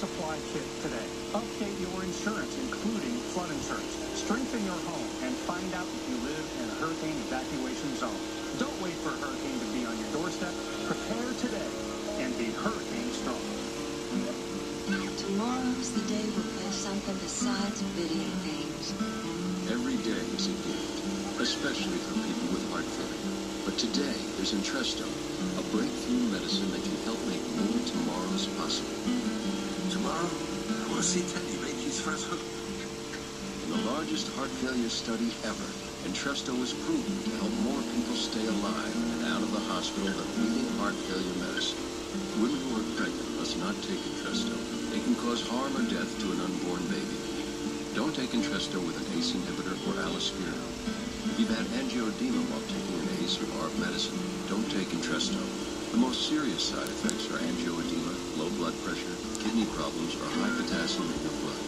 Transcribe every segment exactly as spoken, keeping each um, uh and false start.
supply kit today. Update your insurance, including flood insurance. Strengthen your home and find out if you live in a hurricane evacuation zone. Don't wait for a hurricane to be on your doorstep. Prepare today and be hurricane strong. Tomorrow's the day we'll play something besides video games. Every day is a gift, especially for people with heart failure. But today, there's Entresto, a breakthrough medicine that can help make more tomorrows possible. Tomorrow, I want to see Teddy make his first hook. In the largest heart failure study ever, Entresto was proven to help more people stay alive and out of the hospital than leading heart failure medicine. Women who are pregnant must not take Entresto. They can cause harm or death to an unborn baby. Don't take Entresto with an A C E inhibitor or allospirinol. If you've had angioedema while taking an A C E or A R B medicine, don't take Entresto. The most serious side effects are angioedema, low blood pressure, kidney problems, or high potassium in your blood.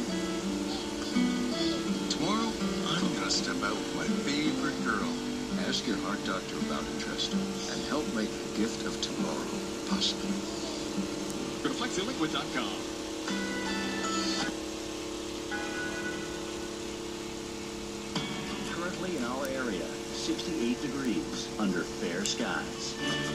Tomorrow, I'm going to step out with my favorite girl. Ask your heart doctor about Entresto and help make the gift of tomorrow possible. Go to flexi liquid dot com. Currently in our area, sixty-eight degrees under fair skies.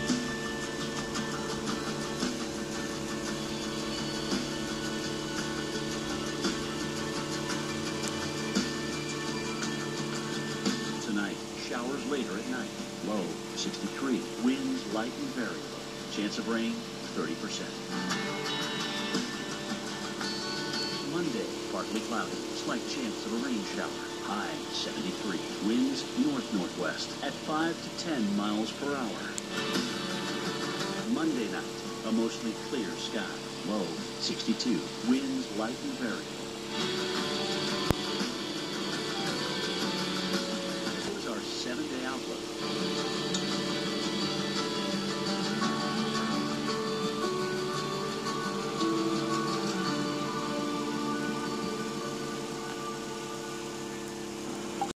Tonight, showers later at night. Low, sixty-three. Winds light and very low. Chance of rain, thirty percent. Monday, partly cloudy. Slight chance of a rain shower. High, seventy-three. Winds north-northwest at five to ten miles per hour. Monday night, a mostly clear sky. Low, sixty-two. Winds light and variable.